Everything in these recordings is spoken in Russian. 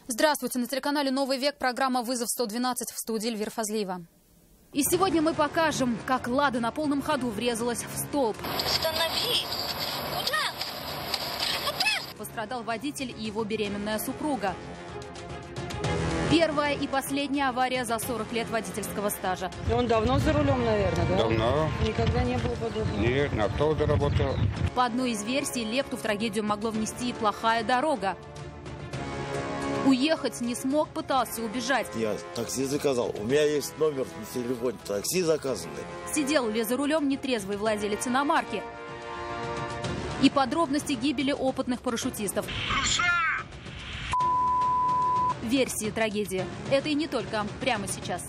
Здравствуйте, на телеканале «Новый век» программа «Вызов 112», в студии Эльвира Фазлиева. И сегодня мы покажем, как «Лада» на полном ходу врезалась в столб. Останови! Куда? Пострадал водитель и его беременная супруга. Первая и последняя авария за 40 лет водительского стажа. Он давно за рулем, наверное, да? Давно. Никогда не было подобного? Нет, на автобусе работал. По одной из версий, лепту в трагедию могло внести и плохая дорога. Уехать не смог, пытался убежать. Я такси заказал. У меня есть номер на телефоне. Такси заказанный. Сидел ли за рулем нетрезвый владелец иномарки. И подробности гибели опытных парашютистов. Версии трагедии. Это и не только. Прямо сейчас.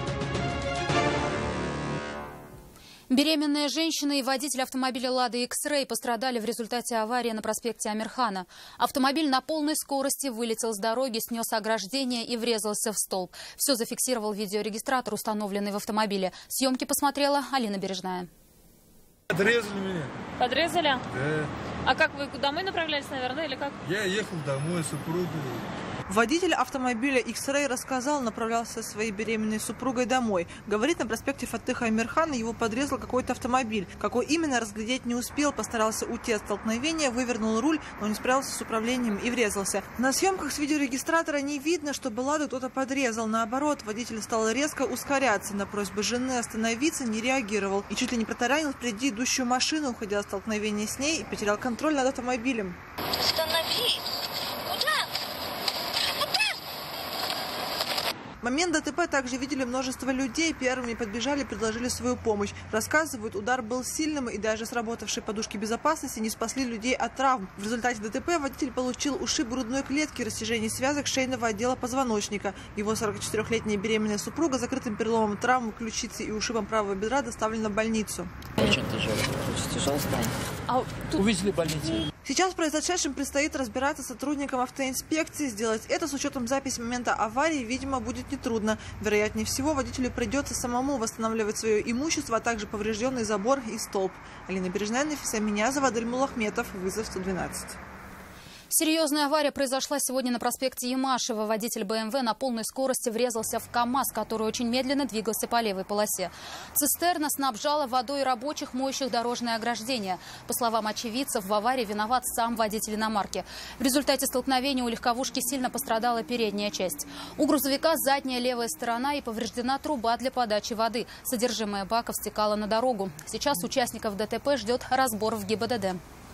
Беременная женщина и водитель автомобиля «Лада X-Ray» пострадали в результате аварии на проспекте Амирхана. Автомобиль на полной скорости вылетел с дороги, снес ограждение и врезался в столб. Все зафиксировал видеорегистратор, установленный в автомобиле. Съемки посмотрела Алина Бережная. Подрезали меня. Подрезали? Да. А как вы домой направлялись, наверное, или как? Я ехал домой, супругу. Водитель автомобиля X-Ray рассказал, направлялся со своей беременной супругой домой. Говорит, на проспекте Фатыха Амирхана его подрезал какой-то автомобиль. Какой именно, разглядеть не успел, постарался уйти от столкновения, вывернул руль, но не справился с управлением и врезался. На съемках с видеорегистратора не видно, чтобы «Ладу» кто-то подрезал. Наоборот, водитель стал резко ускоряться. На просьбы жены остановиться не реагировал. И чуть ли не протаранил впереди идущую машину, уходя от столкновения с ней, и потерял контроль над автомобилем. Останови! В момент ДТП также видели множество людей. Первыми подбежали, предложили свою помощь. Рассказывают, удар был сильным, и даже сработавшие подушки безопасности не спасли людей от травм. В результате ДТП водитель получил ушиб грудной клетки, рассечение связок шейного отдела позвоночника. Его 44-летняя беременная супруга с закрытым переломом, травмой ключицы и ушибом правого бедра доставлена в больницу. Очень тяжело стало. Увезли в больницу. Сейчас в произошедшем предстоит разбираться сотрудникам автоинспекции. Сделать это с учетом записи момента аварии, видимо, будет нетрудно. Вероятнее всего, водителю придется самому восстанавливать свое имущество, а также поврежденный забор и столб. Алина Бережная, Нафиса Минязова, Адель Мулахметов. Вызов 112. Серьезная авария произошла сегодня на проспекте Ямашева. Водитель БМВ на полной скорости врезался в КАМАЗ, который очень медленно двигался по левой полосе. Цистерна снабжала водой рабочих, моющих дорожное ограждение. По словам очевидцев, в аварии виноват сам водитель иномарки. В результате столкновения у легковушки сильно пострадала передняя часть. У грузовика задняя левая сторона и повреждена труба для подачи воды. Содержимое баков стекало на дорогу. Сейчас участников ДТП ждет разбор в ГИБДД.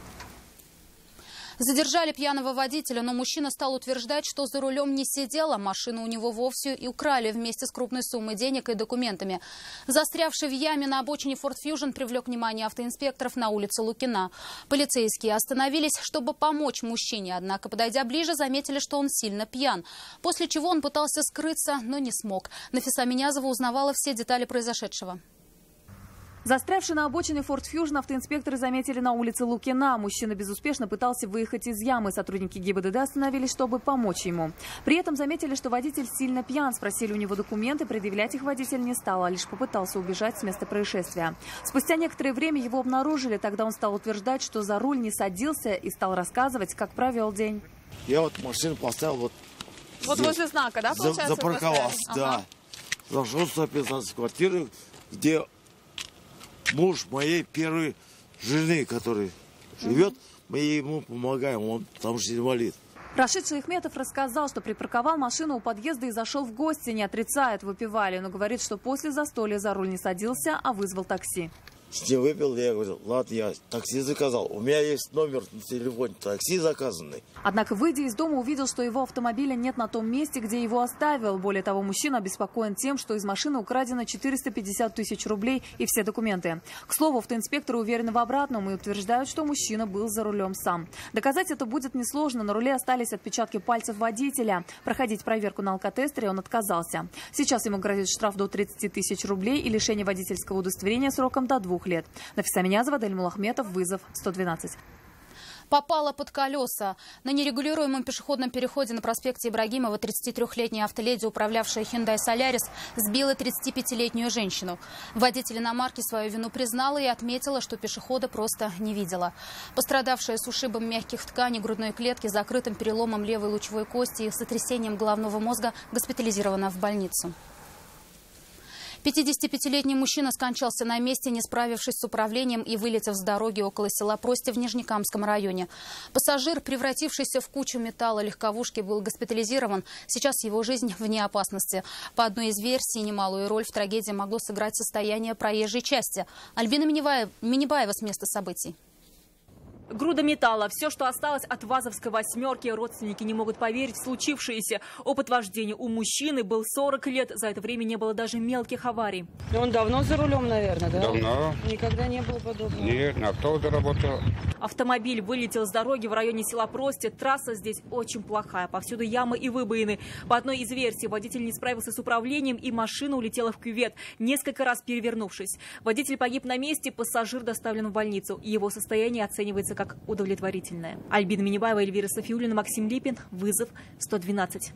Задержали пьяного водителя, но мужчина стал утверждать, что за рулем не сидел, а машину у него вовсе и украли вместе с крупной суммой денег и документами. Застрявший в яме на обочине Ford Fusion привлек внимание автоинспекторов на улице Лукина. Полицейские остановились, чтобы помочь мужчине, однако, подойдя ближе, заметили, что он сильно пьян. После чего он пытался скрыться, но не смог. Нафиса Минязова узнавала все детали произошедшего. Застрявший на обочине Ford Fusion автоинспекторы заметили на улице Лукина. Мужчина безуспешно пытался выехать из ямы. Сотрудники ГИБДД остановились, чтобы помочь ему. При этом заметили, что водитель сильно пьян. Спросили у него документы, предъявлять их водитель не стал, а лишь попытался убежать с места происшествия. Спустя некоторое время его обнаружили. Тогда он стал утверждать, что за руль не садился, и стал рассказывать, как провел день. Я вот машину поставил вот Вот здесь. возле знака, да, получается? Запарковался, да. Зашел в 115 квартиру, где муж моей первой жены, который живет, мы ему помогаем, он там же инвалид. Рашид Шейхметов рассказал, что припарковал машину у подъезда и зашел в гости. Не отрицает, выпивали, но говорит, что после застолья за руль не садился, а вызвал такси. С ним выпил, я говорю, ладно, я такси заказал. У меня есть номер на телефоне, такси заказанный. Однако, выйдя из дома, увидел, что его автомобиля нет на том месте, где его оставил. Более того, мужчина обеспокоен тем, что из машины украдено 450 тысяч рублей и все документы. К слову, автоинспекторы уверены в обратном и утверждают, что мужчина был за рулем сам. Доказать это будет несложно. На руле остались отпечатки пальцев водителя. Проходить проверку на алкотестере он отказался. Сейчас ему грозит штраф до 30 тысяч рублей и лишение водительского удостоверения сроком до 2 лет. Нафиса Минязова, Адель Мулахметов, Вызов 112. попала под колеса. На нерегулируемом пешеходном переходе на проспекте Ибрагимова 33-летняя автоледи, управлявшая Hyundai Solaris, сбила 35-летнюю женщину. Водитель иномарки свою вину признала и отметила, что пешехода просто не видела. Пострадавшая с ушибом мягких тканей грудной клетки, закрытым переломом левой лучевой кости и сотрясением головного мозга госпитализирована в больницу. 55-летний мужчина скончался на месте, не справившись с управлением и вылетев с дороги около села Прости в Нижнекамском районе. Пассажир, превратившийся в кучу металла легковушки, был госпитализирован. Сейчас его жизнь вне опасности. По одной из версий, немалую роль в трагедии могло сыграть состояние проезжей части. Альбина Минибаева с места событий. Груда металла. Все, что осталось от ВАЗовской «восьмерки». Родственники не могут поверить в случившееся. Опыт вождения у мужчины был 40 лет. За это время не было даже мелких аварий. Он давно за рулем, наверное, да? Давно. Никогда не было подобного? Нет, на автобусе работал. Автомобиль вылетел с дороги в районе села Прости. Трасса здесь очень плохая. Повсюду ямы и выбоины. По одной из версий, водитель не справился с управлением, и машина улетела в кювет, несколько раз перевернувшись. Водитель погиб на месте, пассажир доставлен в больницу. Его состояние оценивается как удовлетворительное. Альбина Минибаева, Эльвира Софиуллина, Максим Липин. Вызов 112.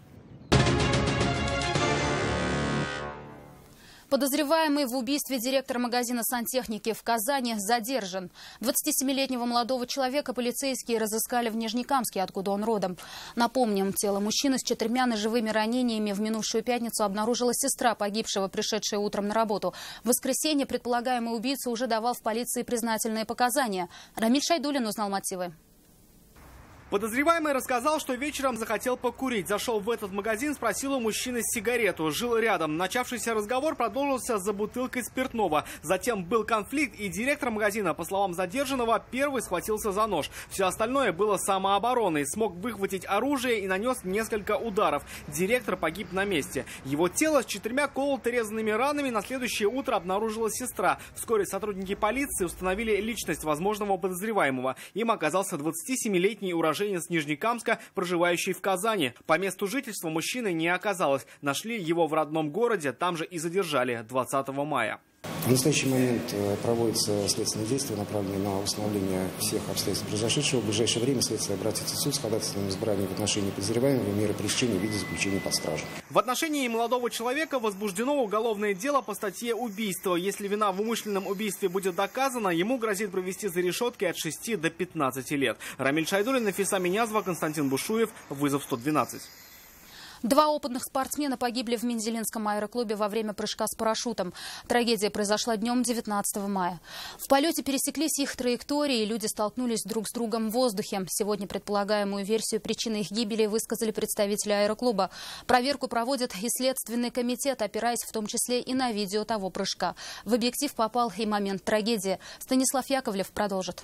Подозреваемый в убийстве директора магазина сантехники в Казани задержан. 27-летнего молодого человека полицейские разыскали в Нижнекамске, откуда он родом. Напомним, тело мужчины с 4 ножевыми ранениями в минувшую пятницу обнаружила сестра погибшего, пришедшая утром на работу. В воскресенье предполагаемый убийца уже давал в полиции признательные показания. Рамиль Шайдулин узнал мотивы. Подозреваемый рассказал, что вечером захотел покурить. Зашел в этот магазин, спросил у мужчины сигарету. Жил рядом. Начавшийся разговор продолжился за бутылкой спиртного. Затем был конфликт, и директор магазина, по словам задержанного, первый схватился за нож. Все остальное было самообороной. Смог выхватить оружие и нанес несколько ударов. Директор погиб на месте. Его тело с 4 колото-резанными ранами на следующее утро обнаружила сестра. Вскоре сотрудники полиции установили личность возможного подозреваемого. Им оказался 27-летний уроженец Нижнекамска, проживающий в Казани. По месту жительства мужчины не оказалось. Нашли его в родном городе, там же и задержали 20 мая. В настоящий момент проводятся следственные действия, направленные на установление всех обстоятельств произошедшего. В ближайшее время следствие обратится в суд с ходатайством избрания в отношении подозреваемого меры пресечения в виде заключения под стражу. В отношении молодого человека возбуждено уголовное дело по статье «Убийство». Если вина в умышленном убийстве будет доказана, ему грозит провести за решетки от 6 до 15 лет. Рамиль Шайдулин, Нафиса Минязова, Константин Бушуев. Вызов 112. 2 опытных спортсмена погибли в Мензелинском аэроклубе во время прыжка с парашютом. Трагедия произошла днем 19 мая. В полете пересеклись их траектории, и люди столкнулись друг с другом в воздухе. Сегодня предполагаемую версию причины их гибели высказали представители аэроклуба. Проверку проводит и Следственный комитет, опираясь в том числе и на видео того прыжка. В объектив попал и момент трагедии. Станислав Яковлев продолжит.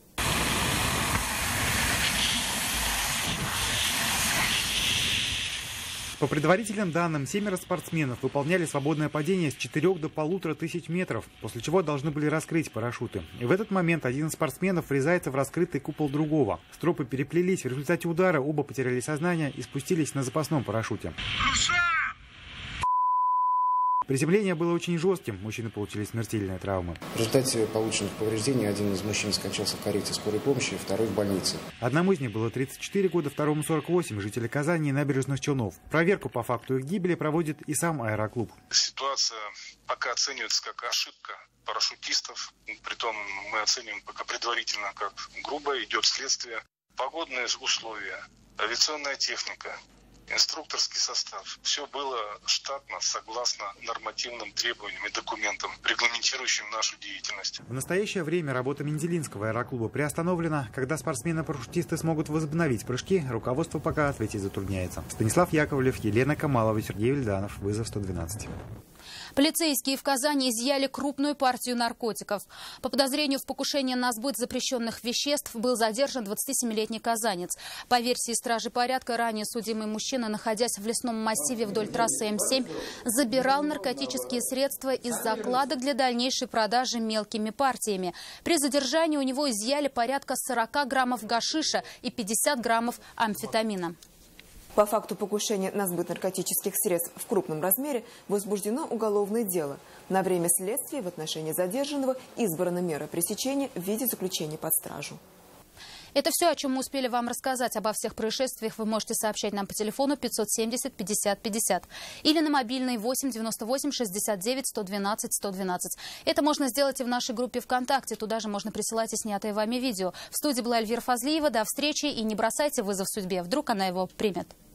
По предварительным данным, 7 спортсменов выполняли свободное падение с 4 до 1500 метров, после чего должны были раскрыть парашюты. И в этот момент один из спортсменов врезается в раскрытый купол другого. Стропы переплелись, в результате удара оба потеряли сознание и спустились на запасном парашюте. Приземление было очень жестким, мужчины получили смертельные травмы. В результате полученных повреждений один из мужчин скончался в карете скорой помощи, второй в больнице. Одному из них было 34 года, второму 48, жители Казани и Набережных Челнов. Проверку по факту их гибели проводит и сам аэроклуб. Ситуация пока оценивается как ошибка парашютистов. Притом мы оцениваем пока предварительно как грубо, идет следствие. Погодные условия, авиационная техника, инструкторский состав. Все было штатно, согласно нормативным требованиям и документам, регламентирующим нашу деятельность. В настоящее время работа Мензелинского аэроклуба приостановлена. Когда спортсмены-парашютисты смогут возобновить прыжки, руководство пока ответить затрудняется. Станислав Яковлев, Елена Камалова, Сергей Вильданов. Вызов 112. Полицейские в Казани изъяли крупную партию наркотиков. По подозрению в покушении на сбыт запрещенных веществ был задержан 27-летний казанец. По версии стражи порядка, ранее судимый мужчина, находясь в лесном массиве вдоль трассы М7, забирал наркотические средства из закладок для дальнейшей продажи мелкими партиями. При задержании у него изъяли порядка 40 граммов гашиша и 50 граммов амфетамина. По факту покушения на сбыт наркотических средств в крупном размере возбуждено уголовное дело. На время следствия в отношении задержанного избрана мера пресечения в виде заключения под стражу. Это все, о чем мы успели вам рассказать. Обо всех происшествиях вы можете сообщать нам по телефону 570 50 50 или на мобильный 8 98 69 112 112. Это можно сделать и в нашей группе ВКонтакте. Туда же можно присылать и снятые вами видео. В студии была Эльвира Фазлиева. До встречи и не бросайте вызов судьбе. Вдруг она его примет.